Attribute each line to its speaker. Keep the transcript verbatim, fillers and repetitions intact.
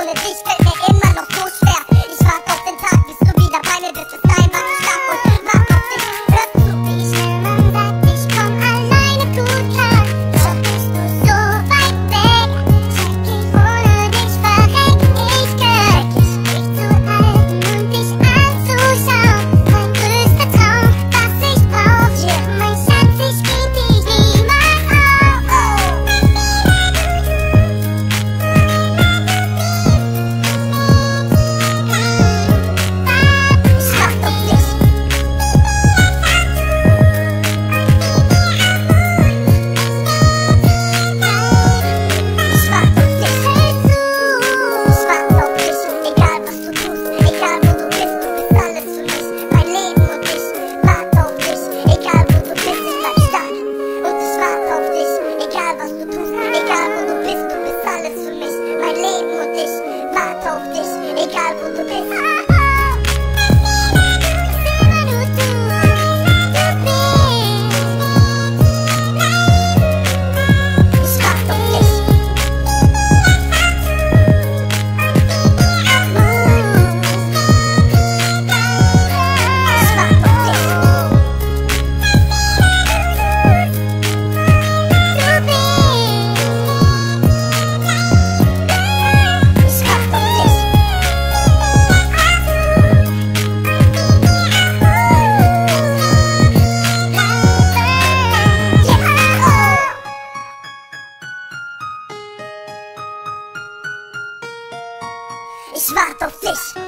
Speaker 1: ohne dich fällt mir immer noch so schwer. Ich warte auf den Tag, bis du wieder bei mir bist. Bis dahin warte ich ab und warte auf dich. Hörst du, wie ich schnell man sagt, ich komm alleine gut klar. Doch bist du so weit weg. Check ich, ohne dich verreck ich gleich. Ich mich zu halten und dich anzuschauen. Mein größter Traum, was ich brauch. Ja, mein Schatz, ich geb dich niemals auf. Oh. Ich warte auf dich.